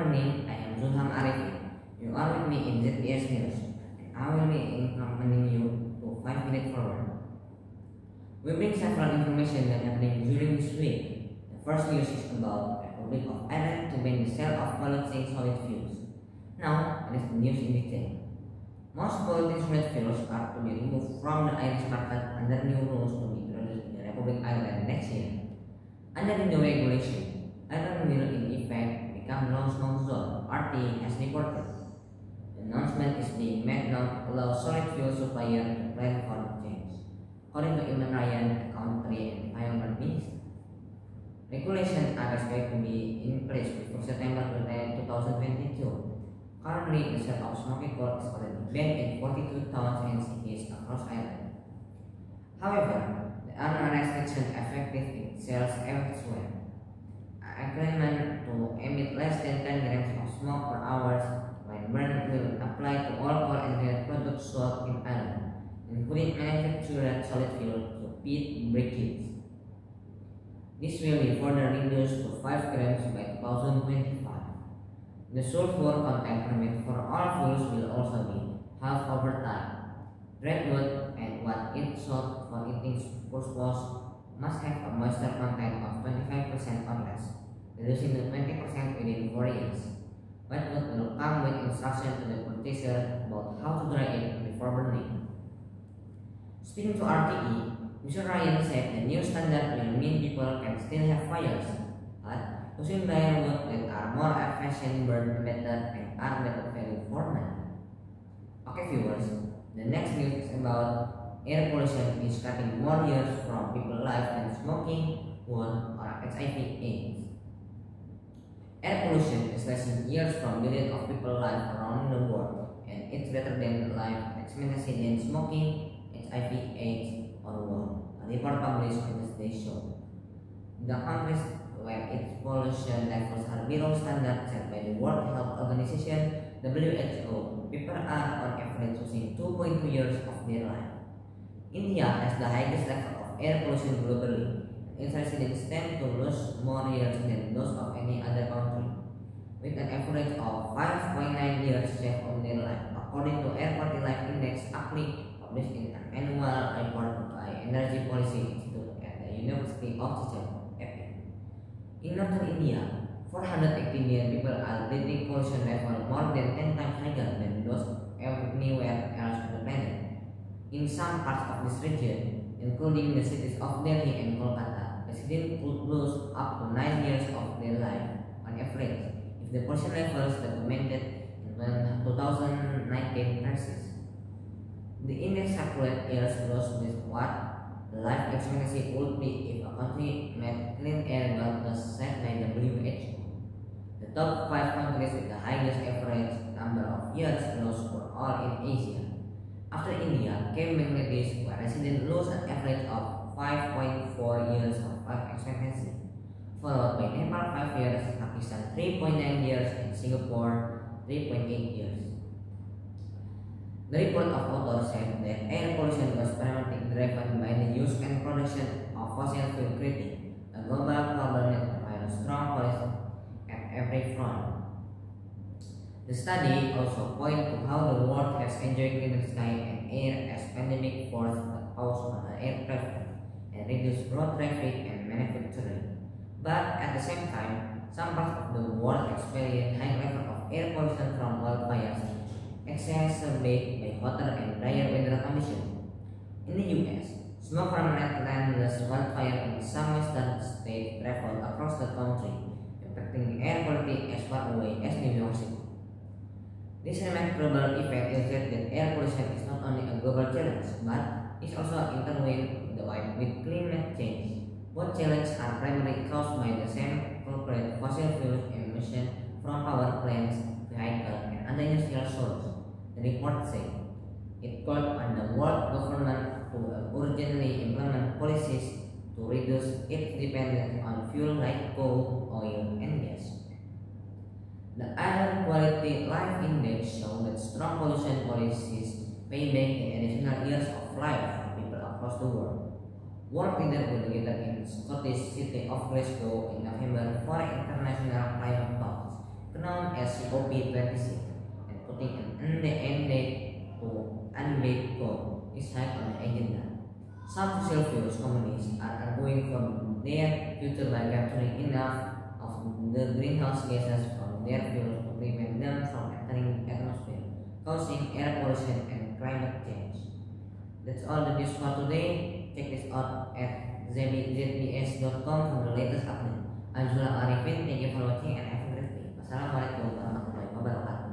morning, I am Zulham Arifin. You are with me in ZBS News, and I will be accompanying you to 5 minutes forward. We bring several information that happening during this week. The first news is about Republic of Ireland to ban the sale of polluting solid fuels. Now, it is the news in detail. Most polluting solid fuels are to be removed from the Irish market under new rules to be introduced in the Republic of Ireland next year. Under the new regulation, Ireland will in effect become no-smoke zone, RT has reported. The announcement is being made now to allow solid fuel suppliers to plan for change, according to Eamon Ryan, Country and Environment Minister. Regulations are expected to be in place before September 2022. Currently, the sale of smoking coal is already banned in 42 towns and cities across Ireland. However, there are no restrictions effective in sales elsewhere. Agreement to emit less than 10 grams of smoke per hour when burned will apply to all coal and related products sold in Ireland, including manufactured solid fuel to peat briquettes. This will be further reduced to 5 grams by 2025. The sulfur content permit for all fuels will also be halved over time. Redwood and what it sold for eating purposes must have a moisture content of 25% or less, reducing to 20% within 4 years. Redwood will come with instructions to the purchaser about how to dry it before burning. Speaking to RTE, Mr. Ryan said the new standard will mean people can still have fires, but using drier wood that are more efficient, burn better, and are better value for money. Okay viewers, the next news is about air pollution is cutting more years from people's life than smoking, wood, or HIV/AIDS. Air pollution is lasting years from billions of people's lives around the world, and it's better than life expectancy than smoking, HIV/AIDS, or wood. A report published on Tuesday showed the countries where its pollution levels are below standard set by the World Health Organization (WHO), people are on average losing 2.2 years of their life. India has the highest level of air pollution globally. Its residents tend to lose more years than those of any other country, with an average of 5.9 years left on their life, according to Air Quality Life Index published in an annual report by Energy Policy Institute at the University of Chicago. In northern India, 480 million people are breathing pollution level more than 10 times higher than those anywhere else on the planet. In some parts of this region, including the cities of Delhi and Kolkata, residents could lose up to 9 years of their life on average if the pollution levels documented in 2019 persists. The index calculates years lost with what the life expectancy would be if a country made clean air laws set by WHO. The top 5 countries with the highest average number of years lost were all in Asia. After India came Bangladesh, where residents lose an average of 5.4 years of life expectancy, followed by Nepal 5 years, Pakistan 3.9 years, and Singapore 3.8 years. The report of authors said that air pollution was primarily driven by the use and production of fossil fuel, creating a global problem that requires strong policy at every front. The study also pointed to how the world has enjoyed cleaner sky and air as pandemic forced a pause on air traffic and reduced road traffic and manufacturing. But at the same time, some parts of the world experience high level of air pollution from wildfires, exacerbated by hotter and drier weather conditions. In the US, smoke from landless wildfire in some western states traveled across the country, affecting air quality as far away as New York City. This remarkable effect illustrates that air pollution is not only a global challenge, but is also intertwined with climate change. Both challenges are primarily caused by the same culprit, fossil fuel emission from power plants, vehicles, and other industrial sources. The report said it called on the world government to urgently implement policies to reduce its dependence on fuel like coal, oil, and gas. The Air Quality Life Index showed that strong pollution policies pay back the additional years of life for people across the world. World leaders will gather in Scottish city of Glasgow in November for international climate talks, known as as COP26, and putting an end date to undelayed goal is high on the agenda. Some fossil fuels companies are arguing for their future by capturing enough of the greenhouse gases from their fuels to prevent them from entering the atmosphere, causing air pollution and climate change. That's all the news for today. Check this out at zbs.com for the latest update. I'm Zula Arifin. Thank you for watching and have a great day. Wassalamualaikum warahmatullahi wabarakatuh.